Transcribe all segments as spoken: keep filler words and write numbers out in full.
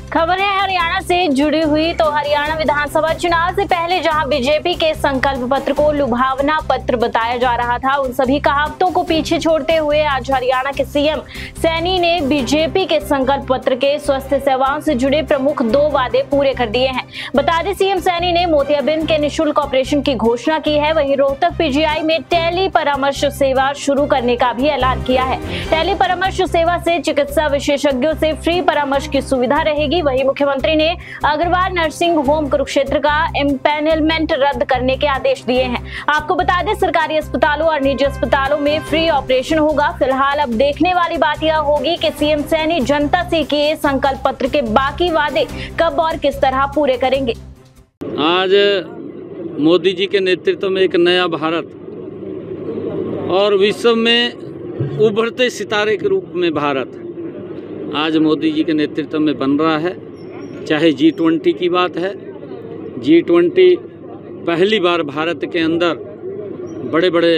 खबर है हरियाणा से जुड़ी हुई। तो हरियाणा विधानसभा चुनाव से पहले जहां बीजेपी के संकल्प पत्र को लुभावना पत्र बताया जा रहा था, उन सभी कहावतों को पीछे छोड़ते हुए आज हरियाणा के सीएम सैनी ने बीजेपी के संकल्प पत्र के स्वास्थ्य सेवाओं से जुड़े प्रमुख दो वादे पूरे कर दिए हैं। बता दें, सीएम सैनी ने मोतियाबिंद के निःशुल्क ऑपरेशन की घोषणा की है। वहीं रोहतक पीजीआई में टेली परामर्श सेवा शुरू करने का भी ऐलान किया है। टेली परामर्श सेवा से चिकित्सा विशेषज्ञों से फ्री परामर्श की सुविधा रहेगी। वहीं मुख्यमंत्री ने अग्रवाल नर्सिंग होम कुरुक्षेत्र का एम्पैनलमेंट रद्द करने के आदेश दिए हैं। आपको बता दें, सरकारी अस्पतालों और निजी अस्पतालों में फ्री ऑपरेशन होगा। फिलहाल अब देखने वाली बात यह होगी कि सीएम सैनी जनता से किए संकल्प पत्र के बाकी वादे कब और किस तरह पूरे करेंगे। आज मोदी जी के नेतृत्व में एक नया भारत और विश्व में उभरते सितारे के रूप में भारत आज मोदी जी के नेतृत्व में बन रहा है। चाहे जी ट्वेंटी की बात है, जी ट्वेंटी पहली बार भारत के अंदर बड़े बड़े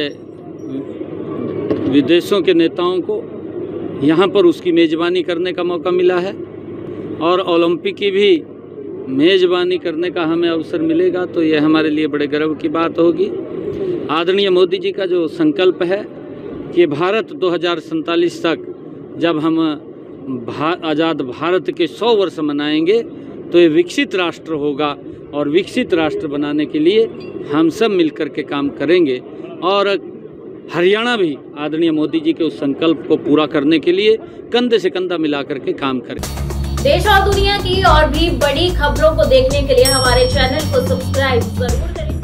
विदेशों के नेताओं को यहाँ पर उसकी मेज़बानी करने का मौका मिला है और ओलंपिक की भी मेज़बानी करने का हमें अवसर मिलेगा, तो यह हमारे लिए बड़े गर्व की बात होगी। आदरणीय मोदी जी का जो संकल्प है कि भारत दो हज़ार सैंतालीस तक जब हम भा, आज़ाद भारत के सौ वर्ष मनाएंगे तो ये विकसित राष्ट्र होगा और विकसित राष्ट्र बनाने के लिए हम सब मिलकर के काम करेंगे और हरियाणा भी आदरणीय मोदी जी के उस संकल्प को पूरा करने के लिए कंधे से कंधा मिलाकर के काम करें। देश और दुनिया की और भी बड़ी खबरों को देखने के लिए हमारे चैनल को सब्सक्राइब जरूर करें।